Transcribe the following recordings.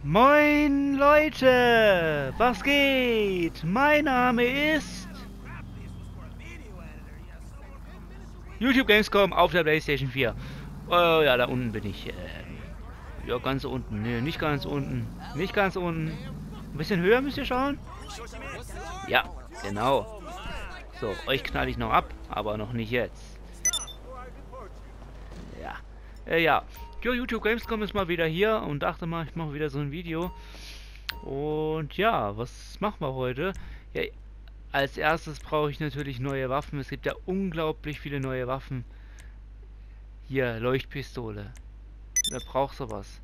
Moin Leute, was geht? Mein Name ist YouTube Gamescom auf der PlayStation 4. Oh ja, da unten bin ich. Ja, ganz unten. Nee, nicht ganz unten. Nicht ganz unten. Ein bisschen höher müsst ihr schauen. Ja, genau. So, euch knall ich noch ab, aber noch nicht jetzt. Ja. Ja. YouTube Gamescom ist mal wieder hier und dachte mal, ich mache wieder so ein Video. Und ja, was machen wir heute? Ja, als erstes brauche ich natürlich neue Waffen. Es gibt ja unglaublich viele neue Waffen. Hier, Leuchtpistole. Wer braucht sowas?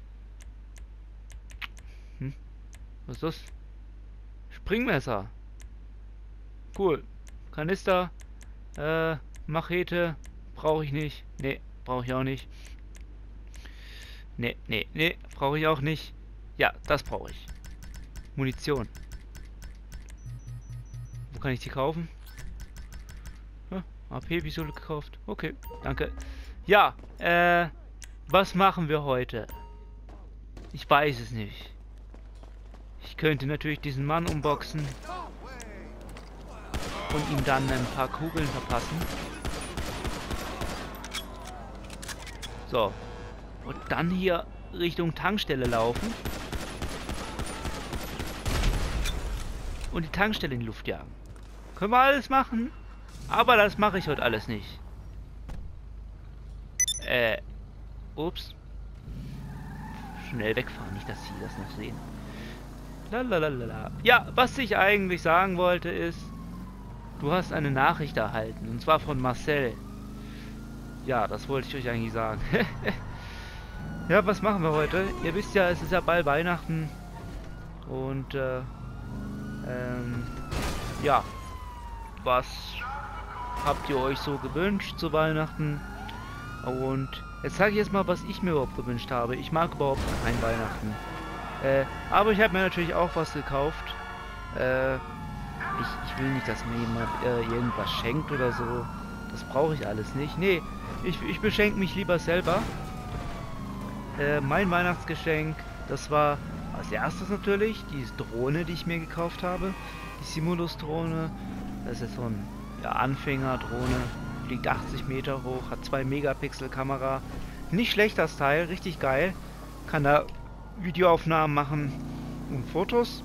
Was ist das? Springmesser. Cool. Kanister. Machete. Brauche ich nicht. Ne, brauche ich auch nicht. Ne, brauche ich auch nicht. Ja, das brauche ich. Munition. Wo kann ich die kaufen? Ja, AP-Pistole gekauft. Okay, danke. Ja, was machen wir heute? Ich weiß es nicht. Ich könnte natürlich diesen Mann unboxen und ihm dann ein paar Kugeln verpassen. So. Und dann hier Richtung Tankstelle laufen. Und die Tankstelle in die Luft jagen. Können wir alles machen? Aber das mache ich heute alles nicht. Ups. Schnell wegfahren, nicht, dass sie das noch sehen. Lalalala. Ja, was ich eigentlich sagen wollte ist, du hast eine Nachricht erhalten. Und zwar von Marcel. Ja, das wollte ich euch eigentlich sagen. Ja, was machen wir heute? Ihr wisst ja, es ist ja bald Weihnachten. Und, ja. Was habt ihr euch so gewünscht zu Weihnachten? Und jetzt sage ich jetzt mal, was ich mir überhaupt gewünscht habe. Ich mag überhaupt kein Weihnachten. Aber ich habe mir natürlich auch was gekauft. Ich will nicht, dass mir jemand irgendwas schenkt oder so. Das brauche ich alles nicht. Nee, ich beschenke mich lieber selber. Mein Weihnachtsgeschenk, das war als erstes natürlich diese Drohne, die ich mir gekauft habe. Die Simulus-Drohne. Das ist so ein Anfänger-Drohne. Fliegt 80 Meter hoch, hat 2 Megapixel Kamera. Nicht schlecht das Teil, richtig geil. Kann da Videoaufnahmen machen und Fotos.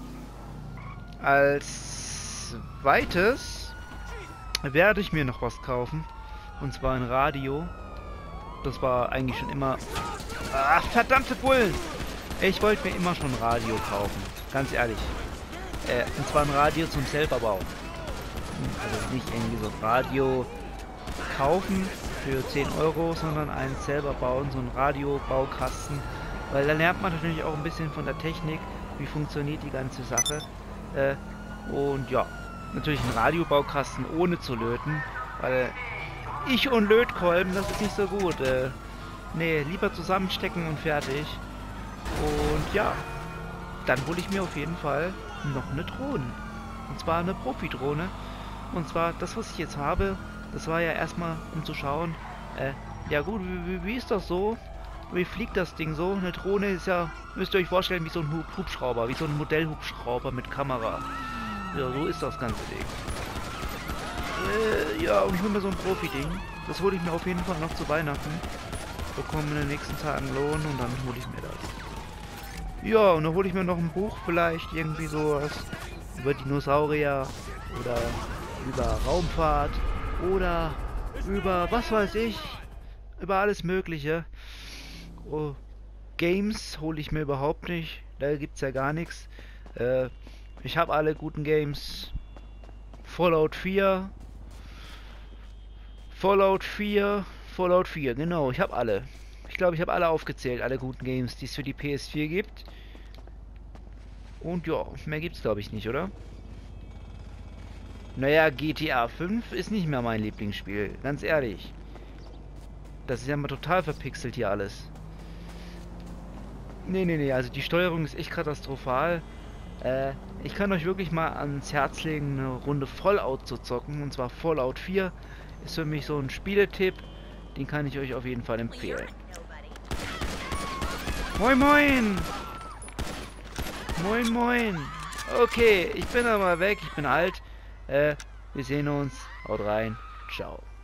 Als zweites werde ich mir noch was kaufen. Und zwar ein Radio. Das war eigentlich schon immer... Ah, verdammte Bullen! Ich wollte mir immer schon ein Radio kaufen. Ganz ehrlich. Und zwar ein Radio zum selberbauen. Also nicht irgendwie so ein Radio kaufen für 10 Euro, sondern einen selber bauen, so ein Radiobaukasten. Weil da lernt man natürlich auch ein bisschen von der Technik, wie funktioniert die ganze Sache. Und ja, natürlich ein Radiobaukasten ohne zu löten, weil ich und Lötkolben, das ist nicht so gut. Nee, lieber zusammenstecken und fertig. Und ja, dann hole ich mir auf jeden Fall noch eine Drohne. Und zwar eine Profi-Drohne. Und zwar das, was ich jetzt habe, das war ja erstmal, um zu schauen, ja gut, wie ist das so? Wie fliegt das Ding so? Eine Drohne ist ja, müsst ihr euch vorstellen, wie so ein Hubschrauber, wie so ein Modellhubschrauber mit Kamera. Ja, so ist das ganze Ding. Ja, und ich hole mir so ein Profi-Ding. Das hole ich mir auf jeden Fall noch zu Weihnachten. Bekomme in den nächsten Tagen Lohn und dann hole ich mir das. Ja, und dann hole ich mir noch ein Buch vielleicht, irgendwie sowas über Dinosaurier oder über Raumfahrt oder über, was weiß ich, über alles Mögliche. Oh, Games hole ich mir überhaupt nicht, da gibt's ja gar nichts. Ich habe alle guten Games. Fallout 4, genau, ich habe alle. Ich glaube, ich habe alle aufgezählt, alle guten Games, die es für die PS4 gibt. Und ja, mehr gibt's glaube ich nicht, oder? Naja, GTA 5 ist nicht mehr mein Lieblingsspiel, ganz ehrlich. Das ist ja mal total verpixelt hier alles. Nee, also die Steuerung ist echt katastrophal. Ich kann euch wirklich mal ans Herz legen, eine Runde Fallout zu zocken. Und zwar Fallout 4 ist für mich so ein Spieletipp. Den kann ich euch auf jeden Fall empfehlen. Moin moin! Moin, moin. Okay, ich bin aber weg. Ich bin alt. Wir sehen uns. Haut rein. Ciao.